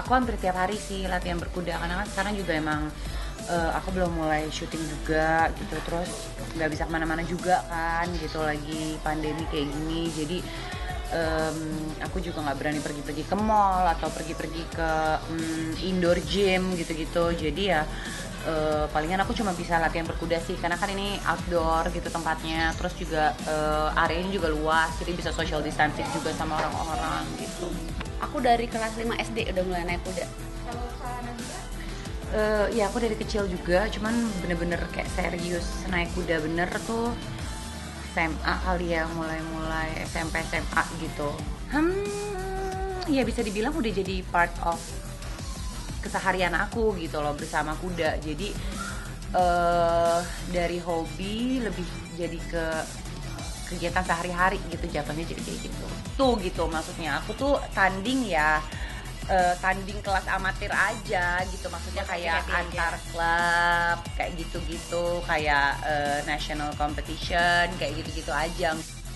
aku hampir tiap hari sih latihan berkuda, karena kan sekarang juga emang aku belum mulai syuting juga gitu, terus nggak bisa kemana-mana juga kan gitu, lagi pandemi kayak gini. Jadi aku juga nggak berani pergi-pergi ke mall atau pergi-pergi ke indoor gym gitu-gitu. Jadi ya palingan aku cuma bisa latihan berkuda sih, karena kan ini outdoor gitu tempatnya, terus juga areanya juga luas, jadi bisa social distancing juga sama orang-orang gitu. Aku dari kelas 5 SD udah mulai naik kuda. Ya aku dari kecil juga, cuman bener-bener kayak serius naik kuda bener tuh SMA kali ya, mulai SMP SMA gitu. Ya bisa dibilang udah jadi part of keseharian aku gitu loh, bersama kuda. Jadi dari hobi lebih jadi ke kegiatan sehari-hari gitu jatuhnya, jadi kayak gitu. Tuh gitu maksudnya, aku tuh tanding ya, tanding kelas amatir aja gitu, maksudnya kayak antar klub kayak gitu-gitu, kayak national competition kayak gitu-gitu aja.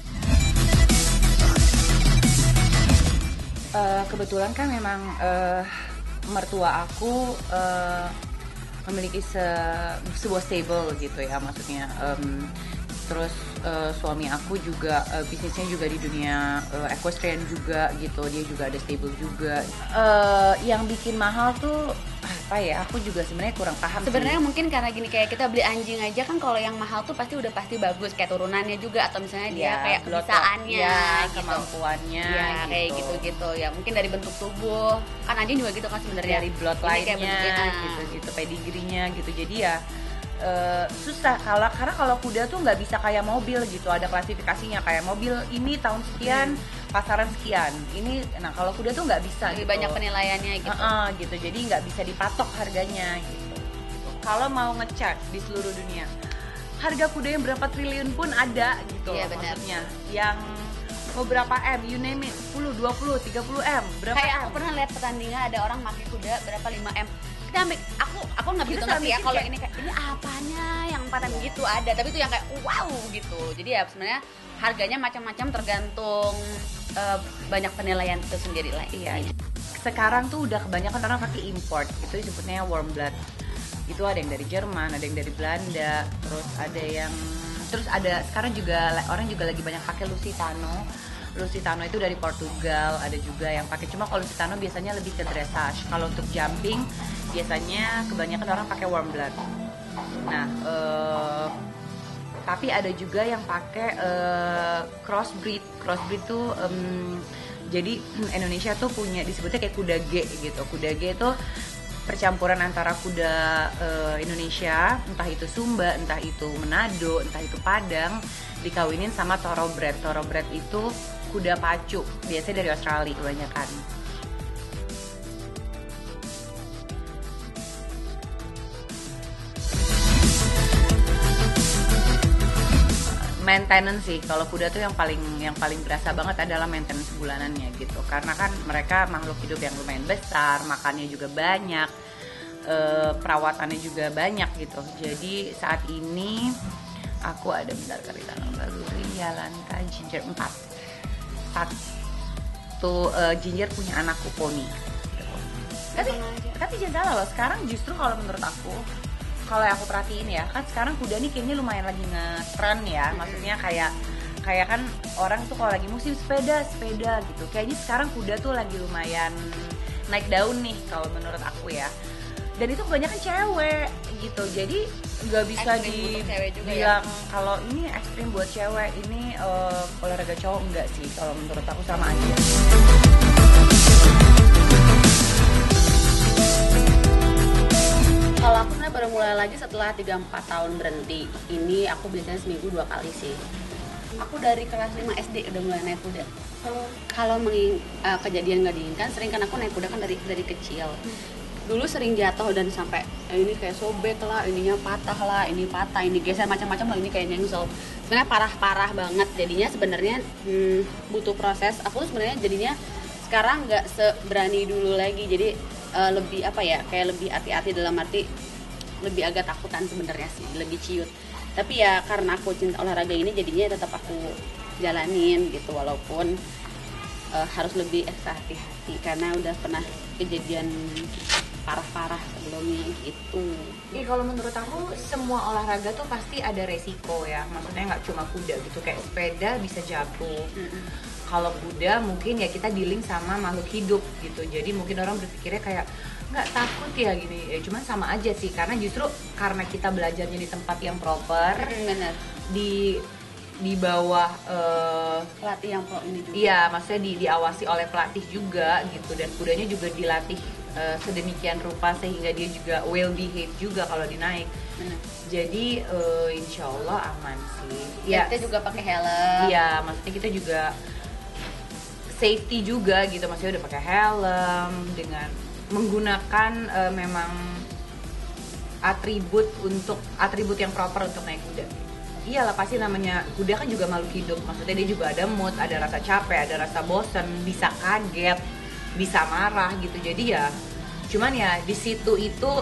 Kebetulan kan memang mertua aku memiliki sebuah stable gitu ya, maksudnya terus suami aku juga bisnisnya juga di dunia equestrian juga gitu, dia juga ada stable juga. Yang bikin mahal tuh apa ya, aku juga sebenarnya kurang paham Sebenarnya sih. mungkin karena gini, kayak kita beli anjing aja kan, kalau yang mahal tuh pasti udah pasti bagus, kayak turunannya juga, atau misalnya dia kayak kebisaannya ya, gitu, kemampuannya ya gitu. kayak gitu ya, mungkin dari bentuk tubuh kan anjing juga gitu kan sebenarnya, dari bloodline-nya gitu pedigrinya gitu. Jadi ya susah karena kalau kuda tuh nggak bisa kayak mobil gitu, ada klasifikasinya, kayak mobil ini tahun sekian pasaran sekian ini. Nah kalau kuda tuh nggak bisa lebih gitu. banyak penilaiannya gitu. Gitu, jadi nggak bisa dipatok harganya gitu. Kalau mau ngecek di seluruh dunia, harga kuda yang berapa triliun pun ada gitu. Iya, maksudnya yang beberapa M, you name it, 10, 20, 30 M, berapa Kayak M? aku pernah lihat pertandingan ada orang pakai kuda berapa 5 M. Kita ambil, aku nggak begitu Kita ngerti ya mikir kalau kayak, ini kayak ini apanya yang 4 M gitu ada, tapi itu yang kayak wow gitu. Jadi ya sebenarnya harganya macam-macam tergantung banyak penilaian itu sendiri lah. Iya. Sekarang tuh udah kebanyakan orang pakai import, itu disebutnya warm blood. Itu ada yang dari Jerman, ada yang dari Belanda, terus ada sekarang juga orang juga lagi banyak pakai Lusitano. Lusitano itu dari Portugal, ada juga yang pakai. Cuma kalau Lusitano biasanya lebih ke dressage. Kalau untuk jumping biasanya kebanyakan orang pakai warm blood. Nah, tapi ada juga yang pakai crossbreed. Crossbreed tuh jadi Indonesia tuh punya, disebutnya kayak kuda G gitu. Kuda G itu percampuran antara kuda Indonesia, entah itu Sumba, entah itu Manado, entah itu Padang, dikawinin sama thoroughbred. Thoroughbred itu kuda pacu, biasanya dari Australia kebanyakan. Maintenance sih, kalau kuda tuh yang paling berasa banget adalah maintenance bulanannya gitu, karena kan mereka makhluk hidup yang lumayan besar, makannya juga banyak, perawatannya juga banyak gitu. Jadi saat ini aku ada bentar kereta Baluri, Yalanta, Ginger 4 tuh. Ginger punya anakku poni gitu. Tapi jangan salah loh, sekarang justru kalau menurut aku, kalau yang aku perhatiin ya, kan sekarang kuda nih kayaknya lumayan lagi nge-trend ya. Maksudnya kayak kan orang tuh kalau lagi musim sepeda gitu, kayaknya sekarang kuda tuh lagi lumayan naik daun nih kalau menurut aku ya. Dan itu kebanyakan cewek gitu, jadi nggak bisa dibilang kalau ini ekstrim buat cewek, ini olahraga cowok, enggak sih, kalau menurut aku sama aja. Kalau aku sebenarnya baru mulai lagi setelah 3-4 tahun berhenti. Ini aku biasanya seminggu 2 kali sih. Aku dari kelas 5 SD udah mulai naik kuda. Kalau kejadian nggak diinginkan, sering kan aku naik kuda kan dari kecil. Dulu sering jatuh dan sampai ini kayak sobek lah, ininya patah lah, ini patah, ini geser macam-macam lah, ini kayak nyengsel. Sebenarnya parah banget. Jadinya sebenarnya butuh proses. Aku sebenarnya jadinya sekarang nggak seberani dulu lagi. Jadi lebih apa ya, kayak lebih hati-hati, dalam arti lebih agak takutan sebenarnya sih, lebih ciut. Tapi ya karena aku cinta olahraga ini, jadinya tetap aku jalanin gitu, walaupun harus lebih ekstra hati-hati karena udah pernah kejadian parah-parah sebelumnya gitu. Iya, kalau menurut aku semua olahraga tuh pasti ada resiko ya. Maksudnya nggak cuma kuda gitu, kayak sepeda bisa jatuh. Kalau kuda mungkin ya kita dealing sama makhluk hidup gitu. Jadi mungkin orang berpikirnya kayak nggak takut ya gini. Ya cuman sama aja sih, karena justru karena kita belajarnya di tempat yang proper, Bener. di bawah Pelatih yang pro ini juga. iya, maksudnya diawasi oleh pelatih juga gitu, dan kudanya juga dilatih sedemikian rupa sehingga dia juga well behave juga kalau dinaik. Bener. Jadi insya Allah aman sih. Ya, kita juga pakai helm. Iya, maksudnya kita juga safety juga gitu, maksudnya udah pakai helm dengan menggunakan memang atribut yang proper untuk naik kuda. Iyalah, pasti namanya kuda kan juga makhluk hidup, maksudnya dia juga ada mood, ada rasa capek, ada rasa bosen, bisa kaget, bisa marah gitu. Jadi ya cuman ya di situ itu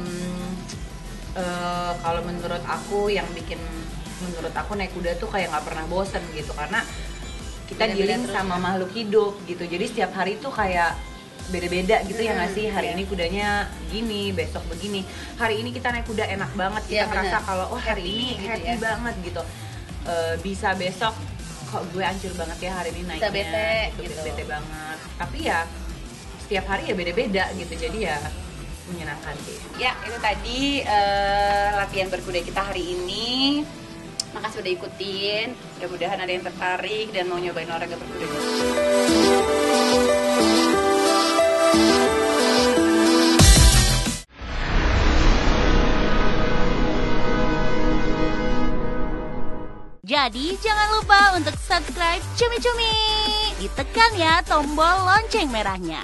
kalau menurut aku yang bikin menurut aku naik kuda tuh kayak nggak pernah bosen gitu, karena kita Beda-beda dealing terus sama ya. makhluk hidup gitu. Jadi setiap hari tuh kayak beda-beda gitu ya nggak sih. Hari iya. ini kudanya gini, besok begini. Hari ini kita naik kuda enak banget, kita Iya, ngerasa bener. kalau oh hari ini Happy gitu happy ya. banget gitu. Bisa besok kok gue hancur banget ya hari ini naiknya, Bisa bete gitu. bete banget. Tapi ya setiap hari ya beda-beda gitu, jadi ya menyenangkan sih. Ya itu tadi latihan berkuda kita hari ini. Makasih udah ikutin. Mudah-mudahan ada yang tertarik dan mau nyobain olahraga berkuda. Jadi jangan lupa untuk subscribe Cumi Cumi. Ditekan ya tombol lonceng merahnya.